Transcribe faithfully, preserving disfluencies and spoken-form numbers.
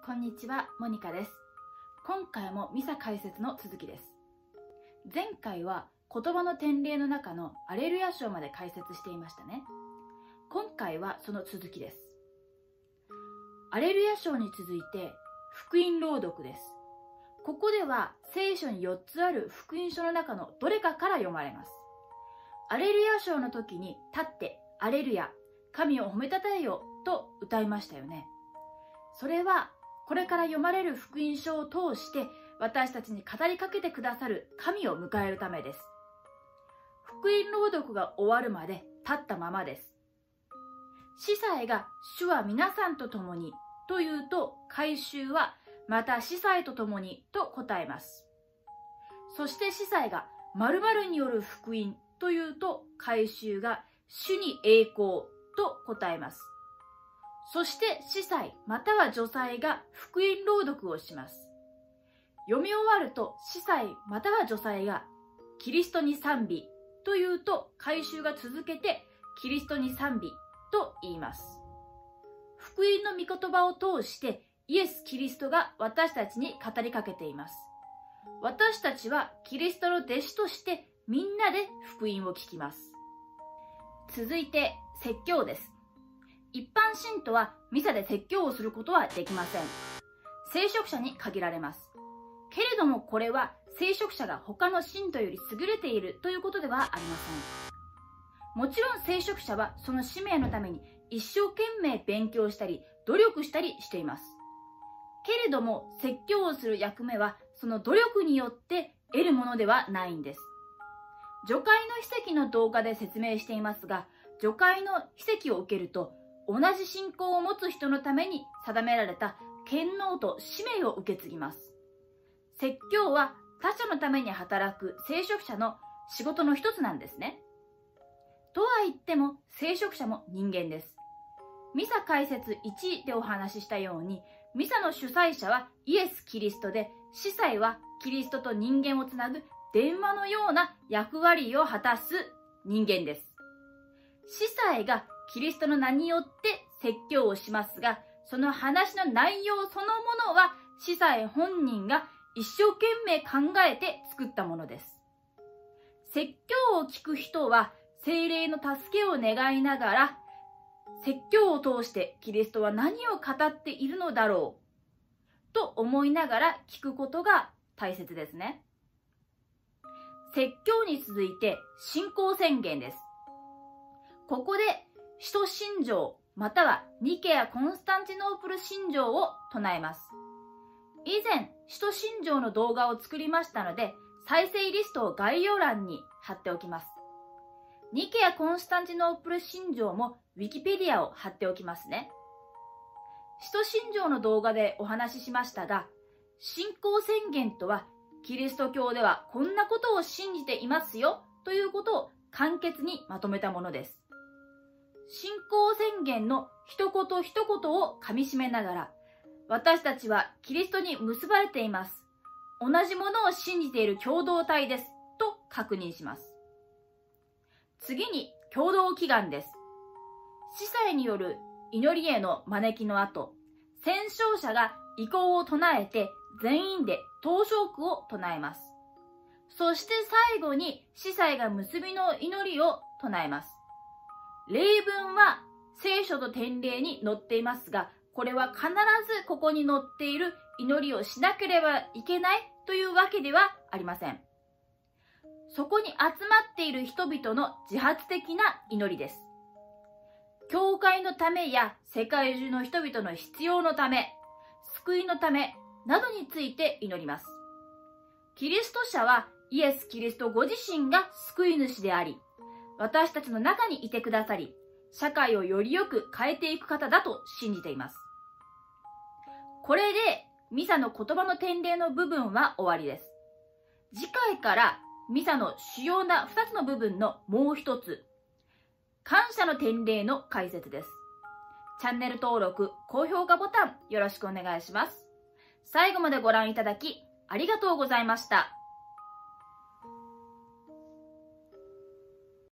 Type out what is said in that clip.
こんにちは、モニカです。今回もミサ解説の続きです。前回は言葉の典礼の中のアレルヤ章まで解説していましたね。今回はその続きです。アレルヤ章に続いて福音朗読です。ここでは聖書によっつある福音書の中のどれかから読まれます。アレルヤ章の時に立ってアレルヤ、神を褒めたたえよと歌いましたよね。それはこれから読まれる福音書を通して私たちに語りかけてくださる神を迎えるためです。福音朗読が終わるまで立ったままです。司祭が主は皆さんと共にと言うと、改宗はまた司祭と共にと答えます。そして司祭が〇〇による福音と言うと、改宗が主に栄光と答えます。そして司祭または女祭が福音朗読をします。読み終わると司祭または女祭がキリストに賛美と言うと、改宗が続けてキリストに賛美と言います。福音の御言葉を通してイエス・キリストが私たちに語りかけています。私たちはキリストの弟子としてみんなで福音を聞きます。続いて説教です。一般信徒はミサで説教をすることはできません。聖職者に限られます。けれどもこれは聖職者が他の信徒より優れているということではありません。もちろん聖職者はその使命のために一生懸命勉強したり努力したりしています。けれども説教をする役目はその努力によって得るものではないんです。除会の秘跡の動画で説明していますが、除会の秘跡を受けると同じ信仰を持つ人のために定められた権能と使命を受け継ぎます。説教は他者のために働く聖職者の仕事の一つなんですね。とは言っても聖職者も人間です。ミサ解説いちでお話ししたように、ミサの主催者はイエス・キリストで、司祭はキリストと人間をつなぐ電話のような役割を果たす人間です。司祭がキリストの名によって説教をしますが、その話の内容そのものは司祭本人が一生懸命考えて作ったものです。説教を聞く人は聖霊の助けを願いながら、説教を通してキリストは何を語っているのだろうと思いながら聞くことが大切ですね。説教に続いて信仰宣言です。ここで使徒信条またはニケア・コンスタンティノープル信条を唱えます。以前使徒信条の動画を作りましたので、再生リストを概要欄に貼っておきます。ニケア・コンスタンティノープル信条もウィキペディアを貼っておきますね。使徒信条の動画でお話ししましたが、信仰宣言とはキリスト教ではこんなことを信じていますよということを簡潔にまとめたものです。信仰宣言の一言一言をかみしめながら、私たちはキリストに結ばれています。同じものを信じている共同体ですと確認します。次に共同祈願です。司祭による祈りへの招きの後、宣唱者が意向を唱えて全員で祷唱句を唱えます。そして最後に司祭が結びの祈りを唱えます。例文は聖書と典礼に載っていますが、これは必ずここに載っている祈りをしなければいけないというわけではありません。そこに集まっている人々の自発的な祈りです。教会のためや世界中の人々の必要のため、救いのためなどについて祈ります。キリスト者はイエス・キリストご自身が救い主であり、私たちの中にいてくださり、社会をよりよく変えていく方だと信じています。これでミサの言葉の典礼の部分は終わりです。次回からミサの主要なふたつの部分のもう一つ、感謝の典礼の解説です。チャンネル登録、高評価ボタンよろしくお願いします。最後までご覧いただきありがとうございました。